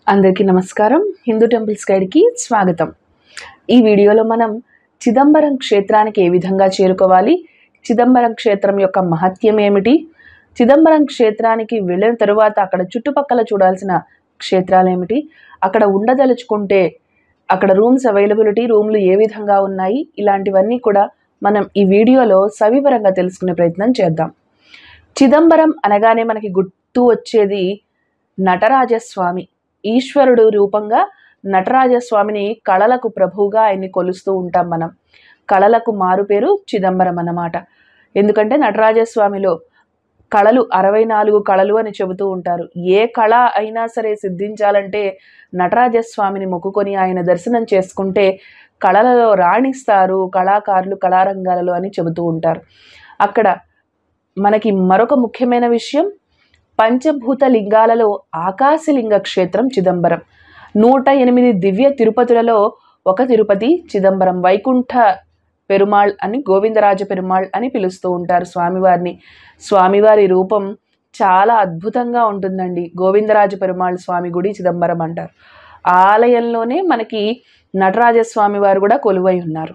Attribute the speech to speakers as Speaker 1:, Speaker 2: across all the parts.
Speaker 1: అందరికీ నమస్కారం. హిందూ టెంపుల్స్ గైడ్కి స్వాగతం. ఈ వీడియోలో మనం చిదంబరం క్షేత్రానికి ఏ విధంగా చేరుకోవాలి, చిదంబరం క్షేత్రం యొక్క మహత్యం ఏమిటి, చిదంబరం క్షేత్రానికి వెళ్ళిన తరువాత అక్కడ చుట్టుపక్కల చూడాల్సిన క్షేత్రాలు ఏమిటి, అక్కడ ఉండదలుచుకుంటే అక్కడ రూమ్స్ అవైలబిలిటీ, రూమ్లు ఏ విధంగా ఉన్నాయి, ఇలాంటివన్నీ కూడా మనం ఈ వీడియోలో సవివరంగా తెలుసుకునే ప్రయత్నం చేద్దాం. చిదంబరం అనగానే మనకి గుర్తు వచ్చేది నటరాజస్వామి. ఈశ్వరుడు రూపంగా నటరాజస్వామిని కళలకు ప్రభువుగా ఆయన్ని కొలుస్తూ ఉంటాం మనం. కళలకు మారు పేరు చిదంబరం అన్నమాట. ఎందుకంటే నటరాజస్వామిలో కళలు 64 కళలు అని చెబుతూ ఉంటారు. ఏ కళ అయినా సరే సిద్ధించాలంటే నటరాజస్వామిని మొక్కుకొని ఆయన దర్శనం చేసుకుంటే కళలలో రాణిస్తారు కళాకారులు కళారంగాలలో అని చెబుతూ ఉంటారు. అక్కడ మనకి మరొక ముఖ్యమైన విషయం, పంచభూత లింగాలలో ఆకాశలింగ క్షేత్రం చిదంబరం. 108 దివ్య తిరుపతులలో ఒక తిరుపతి చిదంబరం. వైకుంఠ పెరుమాళ్ అని, గోవిందరాజ పెరుమాళ్ అని పిలుస్తూ ఉంటారు స్వామివారిని. స్వామివారి రూపం చాలా అద్భుతంగా ఉంటుందండి. గోవిందరాజ పెరుమాళ్ స్వామి గుడి చిదంబరం అంటారు. ఆలయంలోనే మనకి నటరాజస్వామి వారు కూడా కొలువై ఉన్నారు.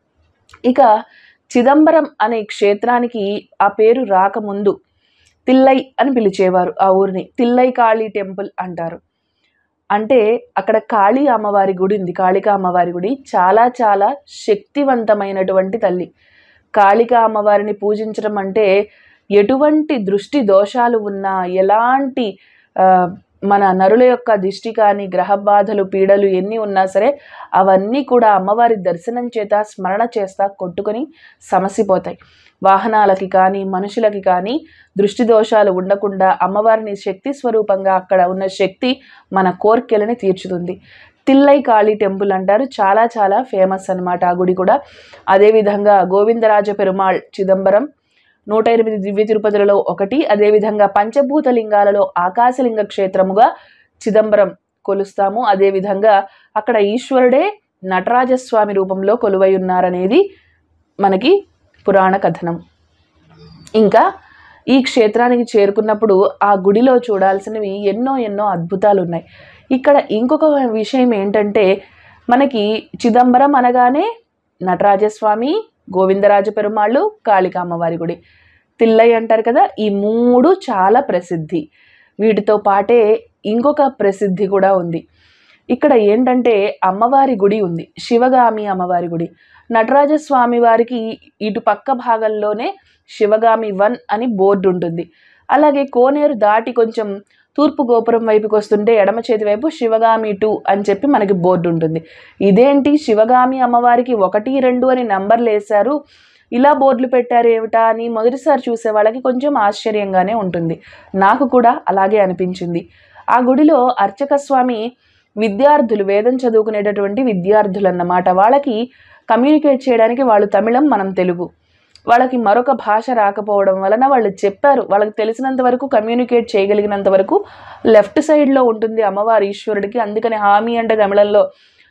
Speaker 1: ఇక చిదంబరం అనే క్షేత్రానికి ఆ పేరు రాకముందు తిల్లై అని పిలిచేవారు. ఆ ఊరిని తిల్లై కాళీ టెంపుల్ అంటారు. అంటే అక్కడ కాళీ అమ్మవారి గుడి ఉంది. కాళికా అమ్మవారి గుడి చాలా చాలా శక్తివంతమైనటువంటి తల్లి. కాళికా అమ్మవారిని పూజించడం అంటే ఎటువంటి దృష్టి దోషాలు ఉన్నా, ఎలాంటి మన నరుల యొక్క దిష్టి కానీ, గ్రహ బాధలు పీడలు ఎన్ని ఉన్నా సరే అవన్నీ కూడా అమ్మవారి దర్శనం చేత స్మరణ చేస్తా కొట్టుకొని సమసిపోతాయి. వాహనాలకి కానీ మనుషులకి కానీ దృష్టి దోషాలు ఉండకుండా అమ్మవారిని శక్తి స్వరూపంగా, అక్కడ ఉన్న శక్తి మన కోర్కెలని తీర్చుతుంది. తిల్లై కాళీ టెంపుల్ అంటారు. చాలా చాలా ఫేమస్ అన్నమాట ఆ గుడి కూడా. అదేవిధంగా గోవిందరాజ పెరుమాళ్ చిదంబరం 108 దివ్య తిరుపతులలో ఒకటి. అదేవిధంగా పంచభూత లింగాలలో ఆకాశలింగ క్షేత్రముగా చిదంబరం కొలుస్తాము. అదేవిధంగా అక్కడ ఈశ్వరుడే నటరాజస్వామి రూపంలో కొలువై ఉన్నారనేది మనకి పురాణ కథనం. ఇంకా ఈ క్షేత్రానికి చేరుకున్నప్పుడు ఆ గుడిలో చూడాల్సినవి ఎన్నో ఎన్నో అద్భుతాలు ఉన్నాయి. ఇక్కడ ఇంకొక విషయం ఏంటంటే, మనకి చిదంబరం అనగానే నటరాజస్వామి, గోవిందరాజ పెరుమాళ్ళు, కాళికా అమ్మవారి గుడి, తిల్లై అంటారు కదా. ఈ 3 చాలా ప్రసిద్ధి. వీటితో పాటే ఇంకొక ప్రసిద్ధి కూడా ఉంది. ఇక్కడ ఏంటంటే అమ్మవారి గుడి ఉంది, శివగామి అమ్మవారి గుడి. నటరాజస్వామి వారికి ఇటు పక్క భాగంలోనే శివగామి 1 అని బోర్డు ఉంటుంది. అలాగే కోనేరు దాటి కొంచెం తూర్పు గోపురం వైపుకి వస్తుంటే ఎడమ చేతి వైపు శివగామి 2 అని చెప్పి మనకి బోర్డు ఉంటుంది. ఇదేంటి శివగామి అమ్మవారికి 1, 2 అని నంబర్లు వేశారు, ఇలా బోర్డులు పెట్టారు ఏమిటా అని మొదటిసారి చూసే వాళ్ళకి కొంచెం ఆశ్చర్యంగానే ఉంటుంది. నాకు కూడా అలాగే అనిపించింది. ఆ గుడిలో అర్చక స్వామి విద్యార్థులు, వేదం చదువుకునేటటువంటి విద్యార్థులు అన్నమాట. వాళ్ళకి కమ్యూనికేట్ చేయడానికి వాళ్ళు తమిళం, మనం తెలుగు. వాళ్ళకి మరొక భాష రాకపోవడం వలన వాళ్ళు చెప్పారు, వాళ్ళకి తెలిసినంత వరకు కమ్యూనికేట్ చేయగలిగినంత వరకు లెఫ్ట్ సైడ్లో ఉంటుంది అమ్మవారి ఈశ్వరుడికి. అందుకని హామీ అంటే తమిళంలో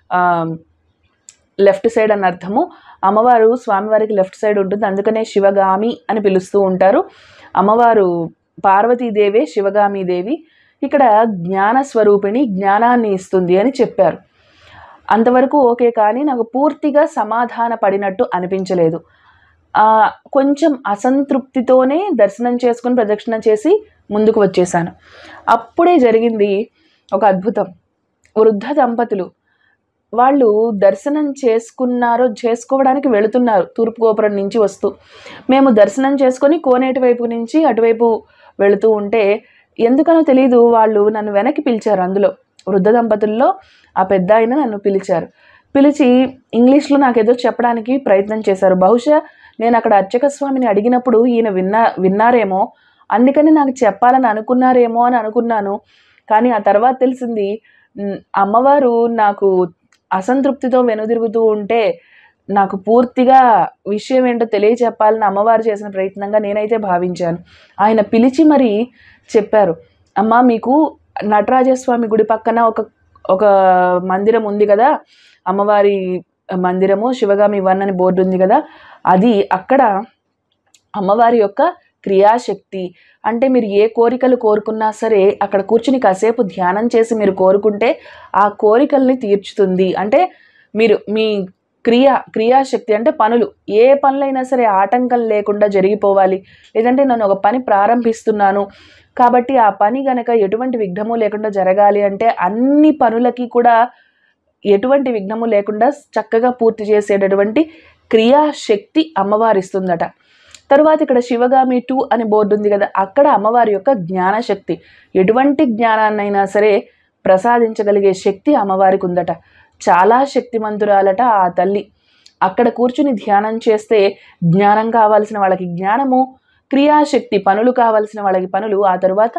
Speaker 1: లెఫ్ట్ సైడ్ అని అర్థము. అమ్మవారు స్వామివారికి లెఫ్ట్ సైడ్ ఉంటుంది, అందుకనే శివగామి అని పిలుస్తూ ఉంటారు. అమ్మవారు పార్వతీదేవే శివగామీదేవి. ఇక్కడ జ్ఞాన స్వరూపిణి, జ్ఞానాన్ని ఇస్తుంది అని చెప్పారు. అంతవరకు ఓకే, కానీ నాకు పూర్తిగా సమాధాన పడినట్టు అనిపించలేదు. కొంచెం అసంతృప్తితోనే దర్శనం చేసుకుని ప్రదక్షిణ చేసి ముందుకు వచ్చేసాను. అప్పుడే జరిగింది ఒక అద్భుతం. వృద్ధ దంపతులు వాళ్ళు దర్శనం చేసుకోవడానికి వెళుతున్నారు తూర్పు గోపురం నుంచి వస్తూ. మేము దర్శనం చేసుకొని కోనేటి వైపు నుంచి అటువైపు వెళుతూ ఉంటే ఎందుకనో తెలీదు వాళ్ళు నన్ను వెనక్కి పిలిచారు. అందులో వృద్ధ దంపతుల్లో ఆ పెద్ద ఆయన నన్ను పిలిచి ఇంగ్లీష్లో నాకేదో చెప్పడానికి ప్రయత్నం చేశారు. బహుశా నేను అక్కడ అర్చక స్వామిని అడిగినప్పుడు ఈయన విన్నారేమో, అందుకని నాకు చెప్పాలని అనుకున్నారేమో అని అనుకున్నాను. కానీ ఆ తర్వాత తెలిసింది అమ్మవారు నాకు అసంతృప్తితో వెనుదిరుగుతూ ఉంటే నాకు పూర్తిగా విషయం ఏంటో తెలియచెప్పాలని అమ్మవారు చేసిన ప్రయత్నంగా నేనైతే భావించాను. ఆయన పిలిచి మరీ చెప్పారు, అమ్మ మీకు నటరాజస్వామి గుడి పక్కన ఒక మందిరం ఉంది కదా, అమ్మవారి మందిరము, శివగామి 1 అని బోర్డు ఉంది కదా, అది అక్కడ అమ్మవారి యొక్క క్రియాశక్తి. అంటే మీరు ఏ కోరికలు కోరుకున్నా సరే అక్కడ కూర్చుని కాసేపు ధ్యానం చేసి మీరు కోరుకుంటే ఆ కోరికల్ని తీర్చుతుంది. అంటే మీరు మీ క్రియాశక్తి అంటే పనులు, ఏ పనులైనా సరే ఆటంకం లేకుండా జరిగిపోవాలి. లేదంటే నేను ఒక పని ప్రారంభిస్తున్నాను కాబట్టి ఆ పని గనక ఎటువంటి విఘ్నము లేకుండా జరగాలి అంటే అన్ని పనులకి కూడా ఎటువంటి విఘ్నము లేకుండా చక్కగా పూర్తి చేసేటటువంటి క్రియాశక్తి అమ్మవారు ఇస్తుందట. తరువాత ఇక్కడ శివగామి 2 అని బోర్డు ఉంది కదా, అక్కడ అమ్మవారి యొక్క జ్ఞానశక్తి, ఎటువంటి జ్ఞానాన్నైనా సరే ప్రసాదించగలిగే శక్తి అమ్మవారికి ఉందట. చాలా శక్తిమంతురాలట ఆ తల్లి. అక్కడ కూర్చుని ధ్యానం చేస్తే జ్ఞానం కావాల్సిన వాళ్ళకి జ్ఞానము, క్రియాశక్తి పనులు కావాల్సిన వాళ్ళకి పనులు, ఆ తరువాత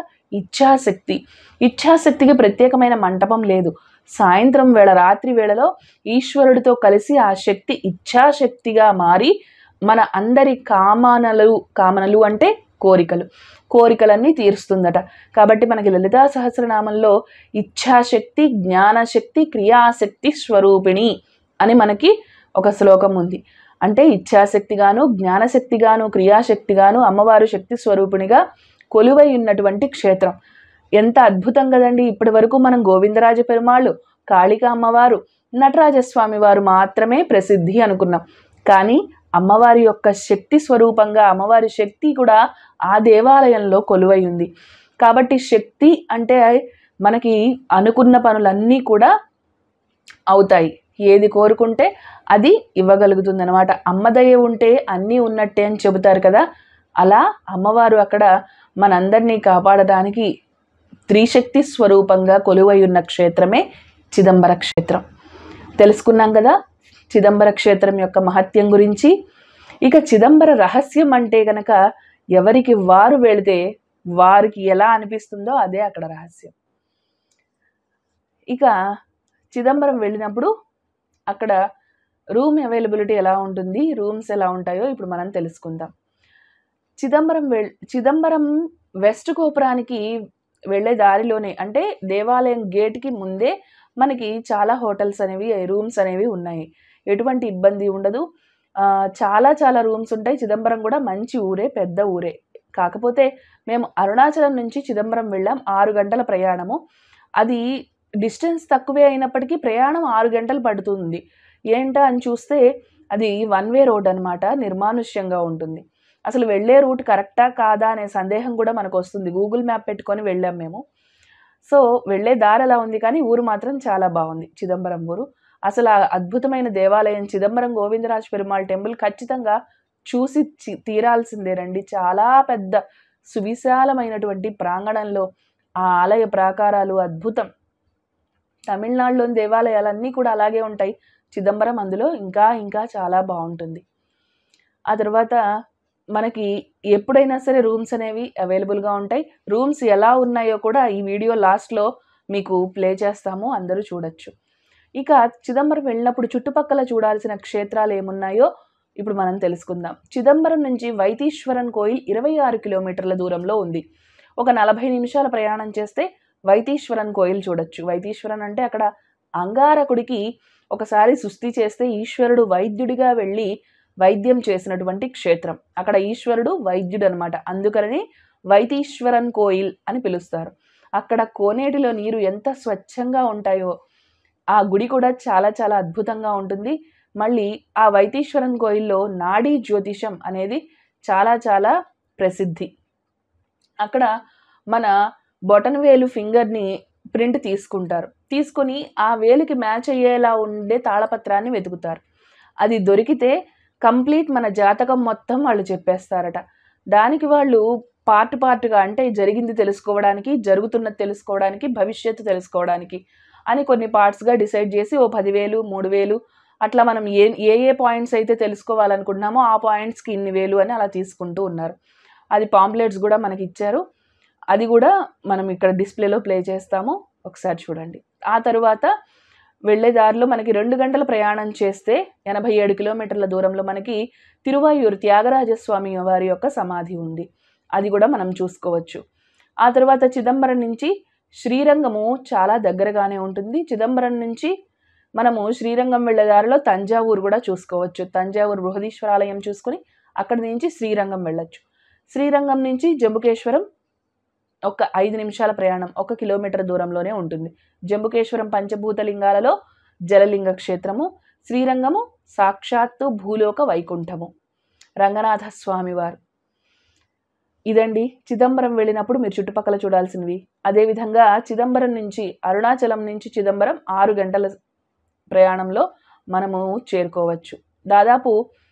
Speaker 1: ఇచ్ఛాశక్తికి ప్రత్యేకమైన మంటపం లేదు. సాయంత్రం వేళ, రాత్రి వేళలో ఈశ్వరుడితో కలిసి ఆ శక్తి ఇచ్ఛాశక్తిగా మారి మన అందరి కామనలు అంటే కోరికలన్నీ తీరుస్తుందట. కాబట్టి మనకి లలితా సహస్రనామంలో ఇచ్ఛాశక్తి, జ్ఞానశక్తి, క్రియాశక్తి స్వరూపిణి అని మనకి ఒక శ్లోకం ఉంది. అంటే ఇచ్ఛాశక్తిగాను, జ్ఞానశక్తిగాను, క్రియాశక్తిగాను అమ్మవారు శక్తి స్వరూపిణిగా కొలువై ఉన్నటువంటి క్షేత్రం. ఎంత అద్భుతం కదండి. ఇప్పటి వరకు మనం గోవిందరాజ పెరుమాళ్ళు, కాళికా అమ్మవారు, నటరాజస్వామి వారు మాత్రమే ప్రసిద్ధి అనుకున్నాం. కానీ అమ్మవారి యొక్క శక్తి స్వరూపంగా అమ్మవారి శక్తి కూడా ఆ దేవాలయంలో కొలువై ఉంది. కాబట్టి శక్తి అంటే మనకి అనుకున్న పనులన్నీ కూడా అవుతాయి. ఏది కోరుకుంటే అది ఇవ్వగలుగుతుంది అనమాట. అమ్మదయ ఉంటే అన్నీ ఉన్నట్టే అని చెబుతారు కదా, అలా అమ్మవారు అక్కడ మనందరినీ కాపాడడానికి త్రిశక్తి స్వరూపంగా కొలువై ఉన్న క్షేత్రమే చిదంబర క్షేత్రం. తెలుసుకున్నాం కదా చిదంబర క్షేత్రం యొక్క మహత్యం గురించి. ఇక చిదంబర రహస్యం అంటే గనక ఎవరికి వారు వెళితే వారికి ఎలా అనిపిస్తుందో అదే అక్కడ రహస్యం. ఇక చిదంబరం వెళ్ళినప్పుడు అక్కడ రూమ్ అవైలబిలిటీ ఎలా ఉంటుంది, రూమ్స్ ఎలా ఉంటాయో ఇప్పుడు మనం తెలుసుకుందాం. చిదంబరం వెస్ట్ గోపురానికి వెళ్ళే దారిలోనే, అంటే దేవాలయం గేట్కి ముందే మనకి చాలా హోటల్స్ అనేవి, రూమ్స్ అనేవి ఉన్నాయి. ఎటువంటి ఇబ్బంది ఉండదు. చాలా రూమ్స్ ఉంటాయి. చిదంబరం కూడా మంచి ఊరే, పెద్ద ఊరే. కాకపోతే మేము అరుణాచలం నుంచి చిదంబరం వెళ్ళాం. 6 గంటల ప్రయాణము. అది డిస్టెన్స్ తక్కువే అయినప్పటికీ ప్రయాణం 6 గంటలు పడుతుంది. ఏంటా అని చూస్తే అది 1 వే రోడ్ అనమాట. నిర్మానుష్యంగా ఉంటుంది. అసలు వెళ్ళే రూట్ కరెక్టా కాదా అనే సందేహం కూడా మనకు వస్తుంది. గూగుల్ మ్యాప్ పెట్టుకొని వెళ్ళాం మేము. సో వెళ్ళే దారి అలా ఉంది, కానీ ఊరు మాత్రం చాలా బాగుంది చిదంబరం ఊరు. అసలు ఆ అద్భుతమైన దేవాలయం చిదంబరం గోవిందరాజ పెరుమాళ్ టెంపుల్ ఖచ్చితంగా చూసి తీరాల్సిందేనండి. చాలా పెద్ద సువిశాలమైనటువంటి ప్రాంగణంలో ఆ ఆలయ ప్రాకారాలు అద్భుతం. తమిళనాడులోని దేవాలయాలన్నీ కూడా అలాగే ఉంటాయి. చిదంబరం అందులో ఇంకా చాలా బాగుంటుంది. ఆ తర్వాత మనకి ఎప్పుడైనా సరే రూమ్స్ అనేవి అవైలబుల్గా ఉంటాయి. రూమ్స్ ఎలా ఉన్నాయో కూడా ఈ వీడియో లాస్ట్లో మీకు ప్లే చేస్తాము, అందరూ చూడొచ్చు. ఇక చిదంబరం వెళ్ళినప్పుడు చుట్టుపక్కల చూడాల్సిన క్షేత్రాలు ఏమున్నాయో ఇప్పుడు మనం తెలుసుకుందాం. చిదంబరం నుంచి వైతీశ్వరన్ కోయిల్ 26 కిలోమీటర్ల దూరంలో ఉంది. ఒక 40 నిమిషాల ప్రయాణం చేస్తే వైతీశ్వరన్ కోయిల్ చూడొచ్చు. వైతీశ్వరన్ అంటే అక్కడ అంగారకుడికి ఒకసారి సుస్థి చేస్తే ఈశ్వరుడు వైద్యుడిగా వెళ్ళి వైద్యం చేసినటువంటి క్షేత్రం. అక్కడ ఈశ్వరుడు వైద్యుడు అనమాట. అందుకని వైతీశ్వరన్ కోయిల్ అని పిలుస్తారు. అక్కడ కోనేటిలో నీరు ఎంత స్వచ్ఛంగా ఉంటాయో ఆ గుడి కూడా చాలా అద్భుతంగా ఉంటుంది. మళ్ళీ ఆ వైతీశ్వరన్ కోయిల్లో నాడీ జ్యోతిషం అనేది చాలా ప్రసిద్ధి. అక్కడ మన బొటన వేలు ఫింగర్ని ప్రింట్ తీసుకుంటారు. తీసుకొని ఆ వేలికి మ్యాచ్ అయ్యేలా ఉండే తాళపత్రాన్ని వెతుకుతారు. అది దొరికితే కంప్లీట్ మన జాతకం మొత్తం వాళ్ళు చెప్పేస్తారట. దానికి వాళ్ళు పార్ట్గా అంటే జరిగింది తెలుసుకోవడానికి, జరుగుతున్నది తెలుసుకోవడానికి, భవిష్యత్తు తెలుసుకోవడానికి అని కొన్ని పార్ట్స్గా డిసైడ్ చేసి ఓ 10,000, 3,000 అట్లా మనం ఏ పాయింట్స్ అయితే తెలుసుకోవాలనుకుంటున్నామో ఆ పాయింట్స్కి ఇన్ని వేలు అని అలా తీసుకుంటూ ఉన్నారు. అది పాంప్లెట్స్ కూడా మనకి ఇచ్చారు. అది కూడా మనం ఇక్కడ డిస్ప్లేలో ప్లే చేస్తాము, ఒకసారి చూడండి. ఆ తరువాత వెళ్ళే దారిలో మనకి 2 గంటల ప్రయాణం చేస్తే 87 కిలోమీటర్ల దూరంలో మనకి తిరువాయూరు త్యాగరాజస్వామి వారి యొక్క సమాధి ఉంది. అది కూడా మనం చూసుకోవచ్చు. ఆ తర్వాత చిదంబరం నుంచి శ్రీరంగము చాలా దగ్గరగానే ఉంటుంది. చిదంబరం నుంచి మనము శ్రీరంగం వెళ్ళే దారిలో తంజావూరు కూడా చూసుకోవచ్చు. తంజావూరు బృహదీశ్వరాలయం చూసుకుని అక్కడి నుంచి శ్రీరంగం వెళ్ళొచ్చు. శ్రీరంగం నుంచి జంబుకేశ్వరం ఒక 5 నిమిషాల ప్రయాణం, 1 కిలోమీటర్ దూరంలోనే ఉంటుంది. జంబుకేశ్వరం పంచభూతలింగాలలో జలలింగ క్షేత్రము. శ్రీరంగము సాక్షాత్తు భూలోక వైకుంఠము, రంగనాథ స్వామివారు. ఇదండి చిదంబరం వెళ్ళినప్పుడు మీరు చుట్టుపక్కల చూడాల్సినవి. అదేవిధంగా చిదంబరం నుంచి అరుణాచలం నుంచి చిదంబరం 6 గంటల ప్రయాణంలో మనము చేరుకోవచ్చు. దాదాపు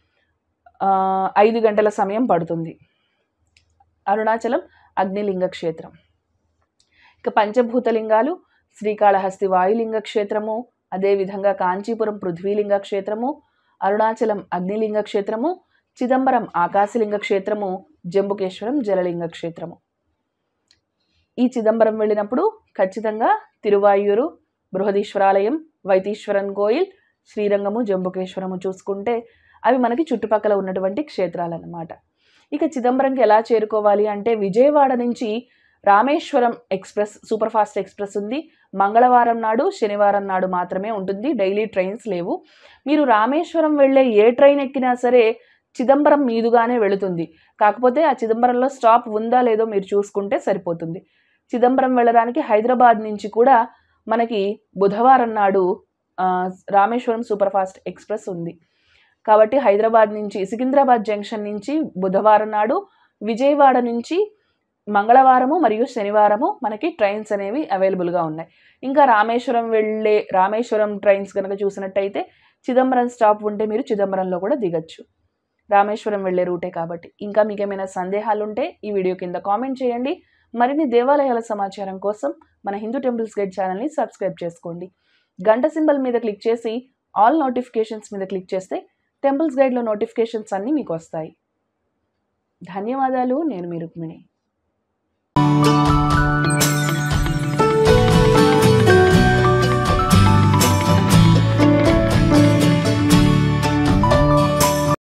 Speaker 1: 5 గంటల సమయం పడుతుంది. అరుణాచలం అగ్నిలింగ క్షేత్రం. ఇక పంచభూతలింగాలు శ్రీకాళహస్తి వాయులింగ క్షేత్రము, అదేవిధంగా కాంచీపురం పృథ్వీలింగ క్షేత్రము, అరుణాచలం అగ్నిలింగ క్షేత్రము, చిదంబరం ఆకాశలింగ క్షేత్రము, జంబుకేశ్వరం జలలింగ క్షేత్రము. ఈ చిదంబరం వెళ్ళినప్పుడు ఖచ్చితంగా తిరువాయూరు, బృహదీశ్వరాలయం, వైతీశ్వరన్ కోయిల్, శ్రీరంగము, జంబుకేశ్వరము చూసుకుంటే అవి మనకి చుట్టుపక్కల ఉన్నటువంటి క్షేత్రాలు అన్నమాట. ఇక చిదంబరంకి ఎలా చేరుకోవాలి అంటే విజయవాడ నుంచి Rameswaram express, super fast express ఉంది. మంగళవారం నాడు, శనివారం నాడు మాత్రమే ఉంటుంది. డైలీ ట్రైన్స్ లేవు. మీరు రామేశ్వరం వెళ్ళే ఏ ట్రైన్ ఎక్కినా సరే చిదంబరం మీదుగానే వెళుతుంది. కాకపోతే ఆ చిదంబరంలో స్టాప్ ఉందా లేదో మీరు చూసుకుంటే సరిపోతుంది. చిదంబరం వెళ్ళడానికి హైదరాబాద్ నుంచి కూడా మనకి బుధవారం నాడు రామేశ్వరం సూపర్ ఫాస్ట్ ఎక్స్ప్రెస్ ఉంది. కాబట్టి హైదరాబాద్ నుంచి సికింద్రాబాద్ జంక్షన్ నుంచి బుధవారం నాడు, విజయవాడ నుంచి మంగళవారము మరియు శనివారము మనకి ట్రైన్స్ అనేవి అవైలబుల్గా ఉన్నాయి. ఇంకా రామేశ్వరం ట్రైన్స్ కనుక చూసినట్టయితే చిదంబరం స్టాప్ ఉంటే మీరు చిదంబరంలో కూడా దిగచ్చు. రామేశ్వరం వెళ్ళే రూటే కాబట్టి. ఇంకా మీకు ఏమైనా సందేహాలు ఉంటే ఈ వీడియో కింద కామెంట్ చేయండి. మరిన్ని దేవాలయాల సమాచారం కోసం మన హిందూ టెంపుల్స్ గైడ్ ఛానల్ని సబ్స్క్రైబ్ చేసుకోండి. గంట సింబల్ మీద క్లిక్ చేసి ఆల్ నోటిఫికేషన్స్ మీద క్లిక్ చేస్తే టెంపుల్స్ గైడ్లో నోటిఫికేషన్స్ అన్నీ మీకు వస్తాయి. ధన్యవాదాలు. నేను మీ రుక్మిణి.